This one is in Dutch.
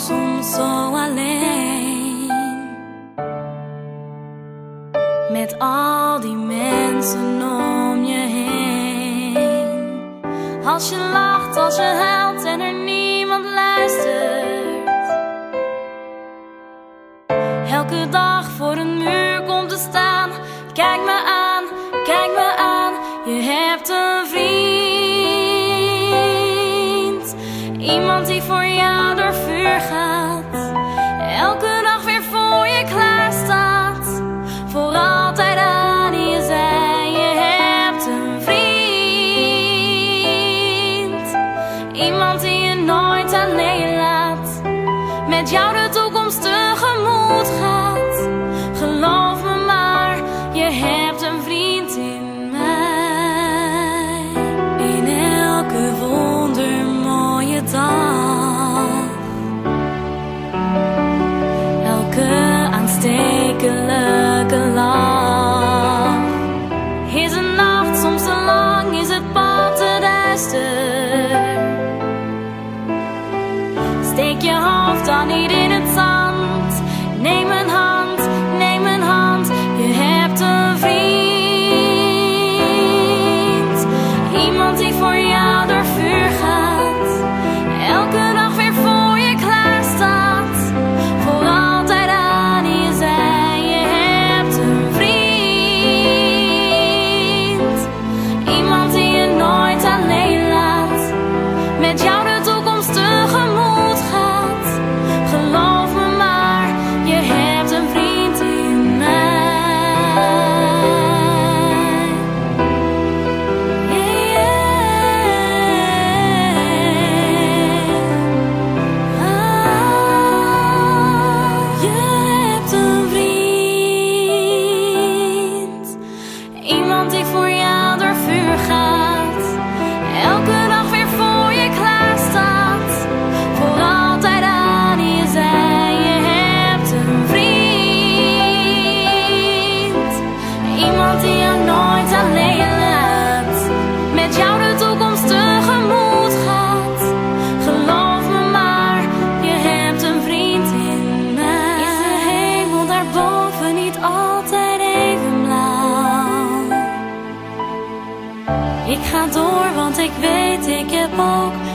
soms zo alleen, met al die mensen om je heen. Als je lacht, als je huilt en er niemand luistert, elke dag voor een muur komt te staan. Kijk me aan, kijk me aan, je hebt een vriend. Iemand die voor jou door vuur gaat, elke dag weer voor je klaar staat, voor altijd aan je zij. Je hebt een vriend, iemand die je nooit alleen laat, met jou de toekomst tegemoet gaat. Geloof me maar, je hebt een vriend in mij. In elke wondermooie dag, elke aanstekelijke lach. Is een nacht soms te lang, is het pad te duister? Steek je hoofd dan niet in het zand. Neem een hand, neem een hand, je hebt een vriend. Iemand die voor jou door vuur gaat, elke dag weer voor je klaar staat, voor altijd aan je zij. Je hebt een vriend, iemand die je nooit alleen laat, met jou de toekomst tegemoet gaat. Geloof me maar, je hebt een vriend in mij. Je hebt een vriend, iemand die voor jou door vuur gaat, elke dag weer voor je klaar staat, voor altijd aan je zij. Je hebt een vriend, iemand die jou nooit alleen laat, met jou de toekomst tegemoet gaat. Geloof me maar, je hebt een vriend in mij. Is de hemel daarboven niet altijd even blauw? Ik ga door, want ik weet, ik heb ook